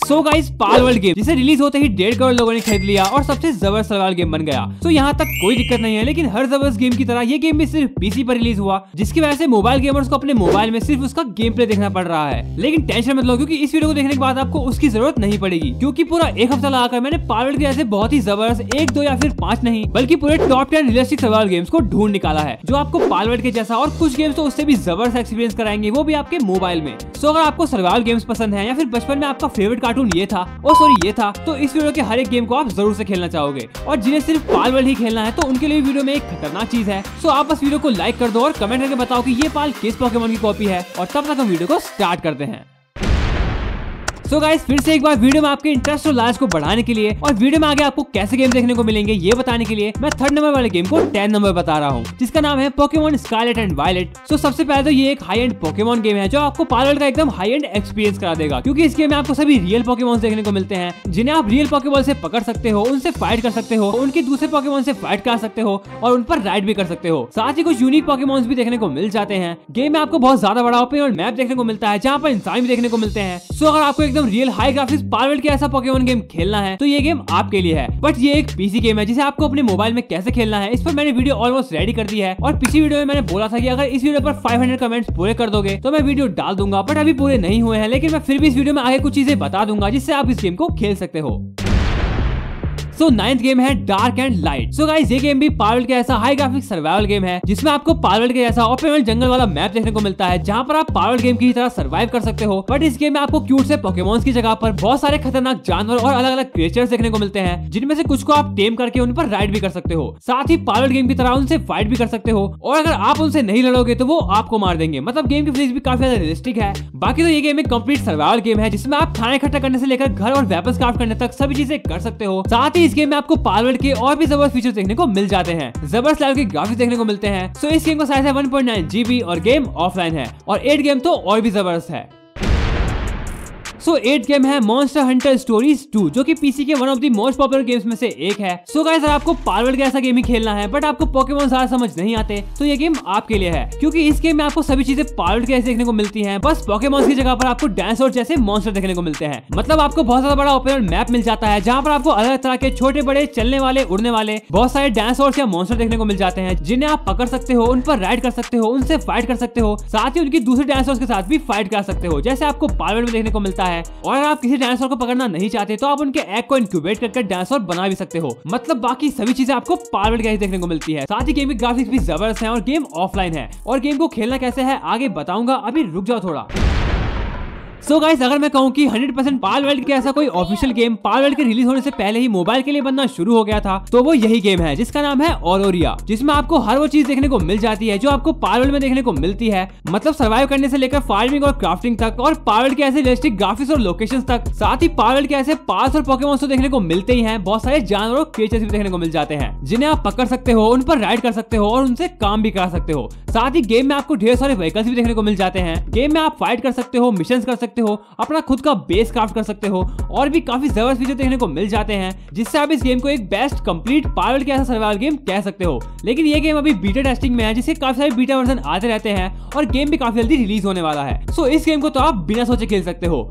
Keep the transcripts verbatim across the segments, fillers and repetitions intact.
सो guys Palworld game जिसे release होते ही डेढ़ करोड़ लोगों ने खरीद लिया और सबसे जबरदस्त सर्वाइवल गेम बन गया। तो यहाँ तक कोई दिक्कत नहीं है, लेकिन हर जबरदस्त गेम की तरह ये गेम भी सिर्फ पीसी पर रिलीज हुआ, जिसकी वजह से मोबाइल गेमर्स को अपने मोबाइल में सिर्फ उसका गेम प्ले देखना पड़ रहा है। लेकिन टेंशन मत लो, क्योंकि इस वीडियो को देखने के बाद आपको उसकी जरूरत नहीं पड़ेगी, क्योंकि पूरा एक हफ्ता लगाकर मैंने पालवर्ल्ड के ऐसे बहुत ही जबरदस्त एक दो या फिर पांच नहीं बल्कि पूरे top ten realistic survival games को ढूंढ निकाला है, जो आपको पालवर्ल्ड के जैसा और कुछ गेम्स तो उससे भी जबरदस्त एक्सपीरियंस कराएंगे, वो भी आपके मोबाइल में। सो अगर आपको सर्वाइवल गेम्स पसंद है या फिर बचपन में आपका फेवरेट कार्टून ये था और सॉरी ये था, तो इस वीडियो के हर एक गेम को आप जरूर से खेलना चाहोगे। और जिन्हें सिर्फ पालवर्ल्ड ही खेलना है तो उनके लिए वीडियो में एक खतरनाक चीज है। सो आप बस वीडियो को लाइक कर दो और कमेंट करके बताओ कि ये पाल किस पोकेमॉन की कॉपी है, और तब तक हम वीडियो को स्टार्ट करते हैं। सो so गाइस फिर से एक बार वीडियो में आपके इंटरेस्ट और लाज को बढ़ाने के लिए और वीडियो में आगे आपको कैसे गेम देखने को मिलेंगे ये बताने के लिए मैं थर्ड नंबर वाले गेम को टेन नंबर बता रहा हूँ, जिसका नाम है Pokemon scarlet and violet. So सबसे पहले तो ये एक हाई एंड पोकेमॉन गेम है जो आपको पालवर्ल्ड का एकदम हाई एंड एक्सपीरियंस करा देगा, क्योंकि इस गेम में आपको सभी रियल पोकेमॉन देखने को मिलते हैं, जिन्हें आप रियल पोकेबॉल से पकड़ सकते हो, उनसे फाइट कर सकते हो, उनके दूसरे पोकेमॉन से फाइट कर सकते हो और उन पर राइड भी कर सकते हो। साथ ही कुछ यूनिक पोकेमॉन्स भी देखने को मिल जाते हैं। गेम में आपको बहुत ज्यादा बड़ा ओपन वर्ल्ड मैप देखने को मिलता है, जहाँ पर इंसान भी देखने को मिलते हैं। सो अगर आपको एकदम रियल हाई ग्राफिक्स पालवर्ल्ड के ऐसा पोकेमॉन गेम खेलना है तो ये गेम आपके लिए है। बट ये एक पीसी गेम है जिसे आपको अपने मोबाइल में कैसे खेलना है इस पर मैंने वीडियो ऑलमोस्ट रेडी कर दी है, और पिछली वीडियो में मैंने बोला था कि अगर इस वीडियो पर पाँच सौ कमेंट्स पूरे कर दोगे तो मैं वीडियो डाल दूंगा, बट अभी पूरे नहीं हुए हैं। लेकिन मैं फिर भी इस वीडियो में आगे कुछ चीजें बता दूंगा जिससे आप इस गेम को खेल सकते हो। सो नाइन्थ गेम है dark and light. So guys ये गेम भी पालवर्ल्ड के ऐसा हाई ग्राफिक सर्वाइवल गेम है, जिसमें आपको पालवर्ल्ड के जैसा ओपन वर्ल्ड जंगल वाला मैप देखने को मिलता है, जहां पर आप पालवर्ल्ड गेम की तरह सर्वाइव कर सकते हो। बट इस गेम में आपको क्यूट से पोकेमॉन्स की जगह पर बहुत सारे खतरनाक जानवर और अलग अलग क्रिएचर्स देखने को मिलते हैं, जिनमें से कुछ को आप टेम करके उन पर राइड भी कर सकते हो। साथ ही पालवर्ल्ड गेम की तरह उनसे फाइट भी कर सकते हो, और अगर आप उनसे नहीं लड़ोगे तो वो आपको मार देंगे। मतलब गेम की फिजिक्स भी काफी ज्यादा रियलिस्टिक है। बाकी तो ये गेम एक कंप्लीट सर्वाइवल गेम है, जिसमें आप खाना इकट्ठा करने से लेकर घर और वेपन्स क्राफ्ट करने तक सभी चीजें कर सकते हो। साथ ही इस गेम में आपको पालवर्ल्ड के और भी जबरदस्त फीचर्स देखने को मिल जाते हैं, जबरदस्त लेवल के ग्राफिक्स देखने को मिलते हैं। सो इस गेम का साइज है वन पॉइंट नाइन जीबी और गेम ऑफलाइन है, और एट गेम तो और भी जबरदस्त है। सो एट गेम है मॉन्स्टर हंटर स्टोरीज टू, जो कि पीसी के one of the most popular games में से एक है। सो गाइस अगर आपको पालवर्ल्ड का ऐसा गेम ही खेलना है बट आपको पोकेमॉन ज्यादा समझ नहीं आते तो ये गेम आपके लिए है, क्योंकि इस गेम में आपको सभी चीजें पालवर्ल्ड के ऐसे देखने को मिलती हैं, बस पोकेमॉन की जगह पर आपको डायनासोर जैसे मॉन्स्टर देखने को मिलते हैं। मतलब आपको बहुत ज्यादा बड़ा ओपन वर्ल्ड मैप मिल जाता है, जहाँ पर आपको अलग तरह के छोटे बड़े चलने वाले उड़ने वाले बहुत सारे डायनासोर या मॉन्स्टर देखने को मिल जाते हैं, जिन्हें आप पकड़ सकते हो, उन पर राइड कर सकते हो, उनसे फाइट कर सकते हो। साथ ही उनकी दूसरे डायनासोर के साथ भी फाइट कर सकते हो, जैसे आपको पालवर्ल्ड में देखने को मिलता है। और अगर आप किसी डायनासोर को पकड़ना नहीं चाहते तो आप उनके एग को इंक्यूबेट करके डायनासोर बना भी सकते हो। मतलब बाकी सभी चीजें आपको पालवर्ल्ड के देखने को मिलती है। साथ ही गेम की ग्राफिक्स भी जबरदस्त है और गेम ऑफलाइन है, और गेम को खेलना कैसे है आगे बताऊंगा, अभी रुक जाओ थोड़ा। सो so गाइस अगर मैं कहूँ कि हंड्रेड परसेंट पालवर्ल्ड के ऐसा कोई ऑफिशियल गेम पालवर्ल्ड के रिलीज होने से पहले ही मोबाइल के लिए बनना शुरू हो गया था, तो वो यही गेम है, जिसका नाम है ऑरोरिया, जिसमें आपको हर वो चीज देखने को मिल जाती है जो आपको पालवर्ल्ड में देखने को मिलती है। मतलब सर्वाइव करने से लेकर फार्मिंग और क्राफ्टिंग तक, और पालवर्ल्ड के ऐसे रियलिस्टिक ग्राफिक्स और लोकेशंस तक। साथ ही पालवर्ल्ड के ऐसे पास और पोकेमॉन्स तो देखने को मिलते ही हैं, बहुत सारे जानवर और क्रिएचर्स भी देखने को मिल जाते हैं, जिन्हें आप पकड़ सकते हो, उन पर राइड कर सकते हो और उनसे काम भी करा सकते हो। साथ ही गेम में आपको ढेर सारे व्हीकल्स भी देखने को मिल जाते हैं। गेम में आप फाइट कर सकते हो, मिशन कर सकते हो, अपना खुद का बेस क्राफ्ट कर सकते हो, और भी काफी जबरदस्त फीचर देखने को मिल जाते हैं, जिससे आप इस गेम को एक बेस्ट कंप्लीट पालवर्ल्ड के ऐसा सर्वाइवल गेम कह सकते हो। लेकिन ये गेम अभी बीटा टेस्टिंग में है, जिसके काफी सारे बीटा वर्जन आते रहते हैं, और गेम भी काफी जल्दी रिलीज होने वाला है। सो इस गेम को तो आप बिना सोचे खेल सकते हो।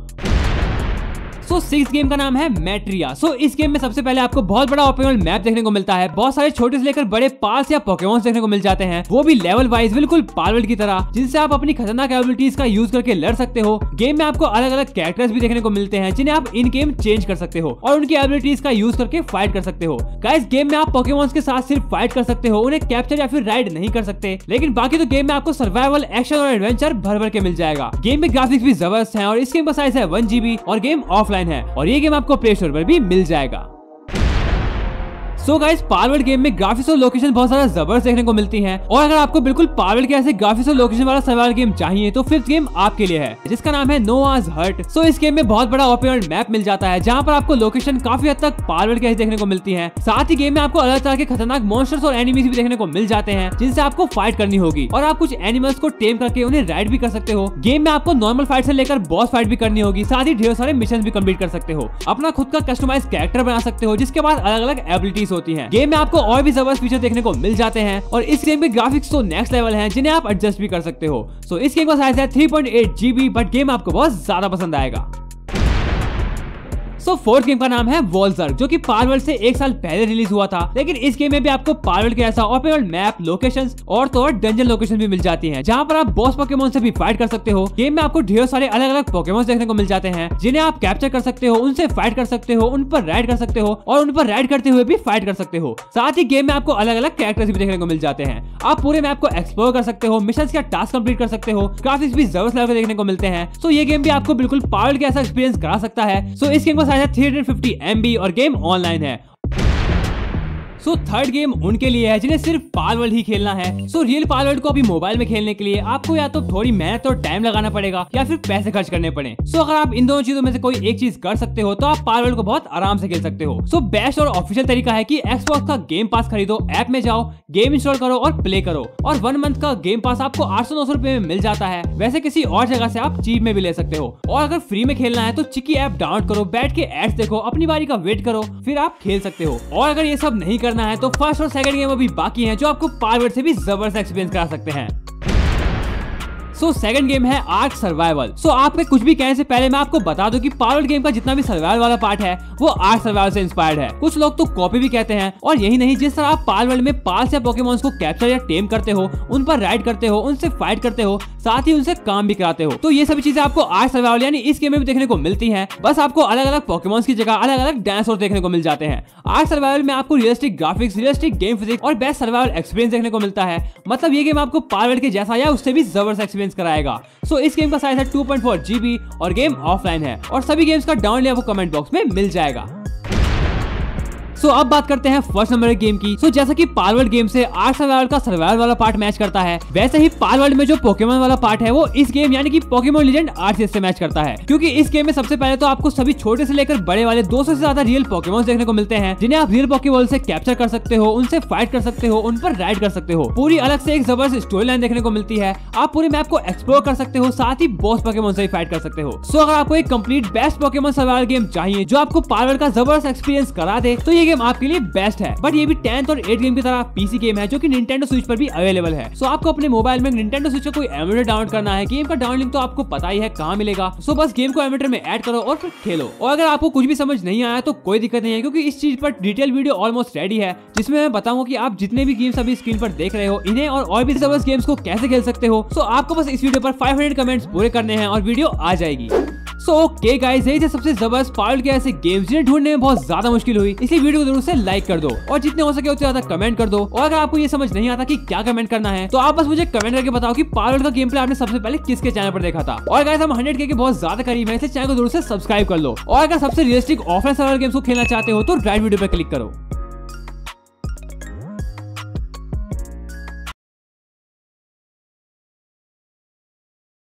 सो सिक्स गेम का नाम है मैट्रिया। सो इस गेम में सबसे पहले आपको बहुत बड़ा ओपन वर्ल्ड मैप देखने को मिलता है, बहुत सारे छोटे से लेकर बड़े पास या पोकेमॉन्स देखने को मिल जाते हैं, वो भी लेवल वाइज बिल्कुल पालवर्ल्ड की तरह, जिनसे आप अपनी खतरनाक एबिलिटीज का यूज करके लड़ सकते हो। गेम में आपको अलग अलग कैरेक्टर्स भी देखने को मिलते हैं, जिन्हें आप इन गेम चेंज कर सकते हो और उनकी एबिलिटीज का यूज करके फाइट कर सकते हो। गाइस गेम में आप पोकेमॉन्स के साथ सिर्फ फाइट कर सकते हो, उन्हें कैप्चर या फिर राइड नहीं कर सकते। लेकिन बाकी तो गेम में आपको सर्वाइवल, एक्शन और एडवेंचर भर भर के मिल जाएगा। गेम में ग्राफिक्स भी जबरदस्त है, और इस गेम का साइज है वन जीबी और गेम ऑफलाइन है, और ये गेम आपको प्ले स्टोर पर भी मिल जाएगा। सो गाइस पालवर्ल्ड गेम में ग्राफिक्स और लोकेशन बहुत ज्यादा जबरदस्त देखने को मिलती हैं, और अगर आपको बिल्कुल पालवर्ल्ड के ऐसे ग्राफिक्स और लोकेशन वाला सर्वाइवल गेम चाहिए तो फिफ्थ गेम आपके लिए है, जिसका नाम है नोआज हर्ट। सो इस गेम में बहुत बड़ा ओपन वर्ल्ड मैप मिल जाता है, जहां पर आपको लोकेशन काफी हद तक पालवर्ल्ड के ऐसे देखने को मिलती है। साथ ही गेम में आपको अलग तरह के खतरनाक मॉन्स्टर्स और एनिमीज भी देखने को मिल जाते हैं, जिनसे आपको फाइट करनी होगी, और आप कुछ एनिमल्स को टेम करके उन्हें राइड भी कर सकते हो। गेम में आपको नॉर्मल फाइट से लेकर बॉस फाइट भी करनी होगी, साथ ही ढेर सारे मिशन भी कंप्लीट कर सकते हो, अपना खुद का कस्टमाइज कैरेक्टर बना सकते हो, जिसके बाद अलग अलग एबिलिटीज होती है। गेम में आपको और भी जबरदस्त फीचर देखने को मिल जाते हैं, और इस गेम के ग्राफिक्स तो नेक्स्ट लेवल हैं, जिन्हें आप एडजस्ट भी कर सकते हो। सो इस गेम का साइज है three point eight GB, but game आपको बहुत ज्यादा पसंद आएगा। सो फोर्थ गेम का नाम है वॉल्जर, जो कि पारवर्ल्ड से एक साल पहले रिलीज हुआ था। लेकिन इस गेम में भी आपको पारवर्ल्ड के ऐसा ओपन वर्ल्ड मैप, लोकेशंस और तो और डंजन लोकेशन भी मिल जाती हैं, जहां पर आप बॉस पोकेमोन से भी फाइट कर सकते हो। गेम में आपको ढेर सारे अलग अलग पोकेमोन देखने को मिल जाते हैं, जिन्हें आप कैप्चर कर सकते हो, उनसे फाइट कर सकते हो, उन पर राइड कर सकते हो और उन पर राइड करते हुए भी फाइट कर सकते हो। साथ ही गेम में आपको अलग अलग कैरेक्टर्स भी देखने को मिल जाते हैं। आप पूरे मैप को एक्सप्लोर कर सकते हो, मिशन का टास्क कंप्लीट कर सकते हो, ग्राफिक्स भी जबरदस्त लेवल के देखने को मिलते हैं। सो ये गेम भी आपको बिल्कुल पावरवर्ल्ड के ऐसा एक्सपीरियंस करा सकता है। सो इस गेम का साइज है three hundred fifty M B और गेम ऑनलाइन है। सो थर्ड गेम उनके लिए है जिन्हें सिर्फ पावरवर्ल्ड ही खेलना है। सो रियल पावरवर्ल्ड को अभी मोबाइल में खेलने के लिए आपको या तो थोड़ी मेहनत और टाइम लगाना पड़ेगा या फिर पैसे खर्च करने पड़े। सो अगर आप इन दोनों चीजों में से कोई एक चीज कर सकते हो तो आप पावरवर्ल्ड को बहुत आराम से खेल सकते हो। सो बेस्ट और ऑफिशियल तरीका है कि एक्सबॉक्स का गेम पास खरीदो, ऐप में जाओ, गेम इंस्टॉल करो और प्ले करो। और वन मंथ का गेम पास आपको आठ सौ नौ सौ रुपए में मिल जाता है। वैसे किसी और जगह से आप चीप में भी ले सकते हो। और अगर फ्री में खेलना है तो चिकी ऐप डाउनलोड करो, बैठ के एड्स देखो, अपनी बारी का वेट करो, फिर आप खेल सकते हो। और अगर ये सब नहीं करना है तो फर्स्ट सेकंड गेम अभी बाकी हैं, जो आपको पावरवर्ल्ड से भी जबरदस्त एक्सपीरियंस करा सकते हैं। सो सेकंड गेम है आर्क सर्वाइवल। सो आपके कुछ भी कहने से पहले मैं आपको बता दूं कि पावरवर्ल्ड गेम का जितना भी सर्वाइवल वाला पार्ट है वो आर्क सर्वाइवल से इंस्पायर्ड है। कुछ लोग तो कॉपी भी कहते हैं। और यही नहीं, जिस तरह आप पावरवर्ल्ड में पाल्स या पोकेमॉन्स को कैप्चर या टेम करते हो, उन पर राइड करते हो, उनसे फाइट करते हो, साथ ही उनसे काम भी कराते हो, तो ये सभी चीजें आपको आर्क सर्वाइवल यानी इस गेम में भी देखने को मिलती हैं। बस आपको अलग अलग पोकेमॉन्स की जगह अलग अलग डायनासोर देखने को मिल जाते हैं। आर्क सर्वाइवल में आपको realistic graphics, realistic game physics और बेस्ट सर्वाइवल एक्सपीरियंस देखने को मिलता है। मतलब ये गेम आपको पावरवर्ल्ड के जैसा या उससे भी जबरदस्त एक्सपीरियंस कराएगा। सो so, इस गेम का साइज है two point four G B और गेम ऑफलाइन है और सभी गेम्स का डाउनलोड आपको कमेंट बॉक्स में मिल जाएगा। सो so, अब बात करते हैं फर्स्ट नंबर गेम की। सो so, जैसा कि पावरवर्ल्ड गेम से आर्क सर्वाइवल का सर्वाइवल वाला पार्ट मैच करता है, वैसे ही पावरवर्ल्ड में जो पोकेमोन वाला पार्ट है वो इस गेम यानी कि पोकेमोन लीजेंड आर्सेस से मैच करता है। क्योंकि इस गेम में सबसे पहले तो आपको सभी छोटे से लेकर बड़े वाले दो सौ से ज्यादा रियल पोकेमोन देखने को मिलते हैं, जिन्हें आप रियल पोकेबॉल से कैप्चर कर सकते हो, उनसे फाइट कर सकते हो, उन पर राइड कर सकते हो। पूरी अलग से एक जबरदस्त स्टोरी लाइन देखने को मिलती है। आप पूरे मैप को एक्सप्लोर कर सकते हो, साथ ही बॉस पोकेमोन से फाइट कर सकते हो। सो so, अगर आपको एक complete best Pokemon survival game चाहिए जो आपको पावरवर्ल्ड का जबरदस्त एक्सपीरियंस करा दे, तो ये गेम आपके लिए बेस्ट है। बट ये भी टेंथ और एट गेम की तरह पीसी गेम है, जो कि निंटेंडो स्विच पर भी अवेलेबल है। सो आपको अपने मोबाइल में निंटेंडो स्विच का कोई एमुलेटर डाउनलोड करना है। गेम का डाउनलोड लिंक तो आपको पता ही है कहां मिलेगा। सो बस गेम को एमुलेटर में ऐड करो और फिर खेलो। और अगर आपको कुछ भी समझ नहीं आया तो कोई दिक्कत नहीं है, क्योंकि इस चीज पर डिटेल वीडियो ऑलमोस्ट रेडी है, जिसमें मैं बताऊंगा कि आप जितने भी गेम्स अभी स्क्रीन पर देख रहे हो, इन्हें और और भी जबरदस्त गेम्स को कैसे खेल सकते हो। सो आपको बस इस वीडियो पर पाँच सौ कमेंट्स पूरे करने हैं और वीडियो आ जाएगी। सो ओके गाइस, यही थे सबसे जबरदस्त पावरवर्ल्ड के ऐसे गेम्स जिन्हें ढूंढने में बहुत ज्यादा मुश्किल हुई। इसलिए वीडियो को जरूर से लाइक कर दो और जितने हो सके उतने ज्यादा कमेंट कर दो। और अगर आपको ये समझ नहीं आता कि क्या कमेंट करना है, तो आप बस मुझे कमेंट करके बताओ कि पावरवर्ल्ड का गेम प्ले आपने सबसे पहले किसके चैनल पर देखा था। और गाइस, हम हंड्रेड के के बहुत ज्यादा करीब है, इसलिए चैनल को जरूर से सब्सक्राइब कर लो। और अगर सबसे रियलिस्टिक ऑफलाइन सर्वाइवल गेम्स को खेलना चाहते हो तो राइट वीडियो पर क्लिक करो।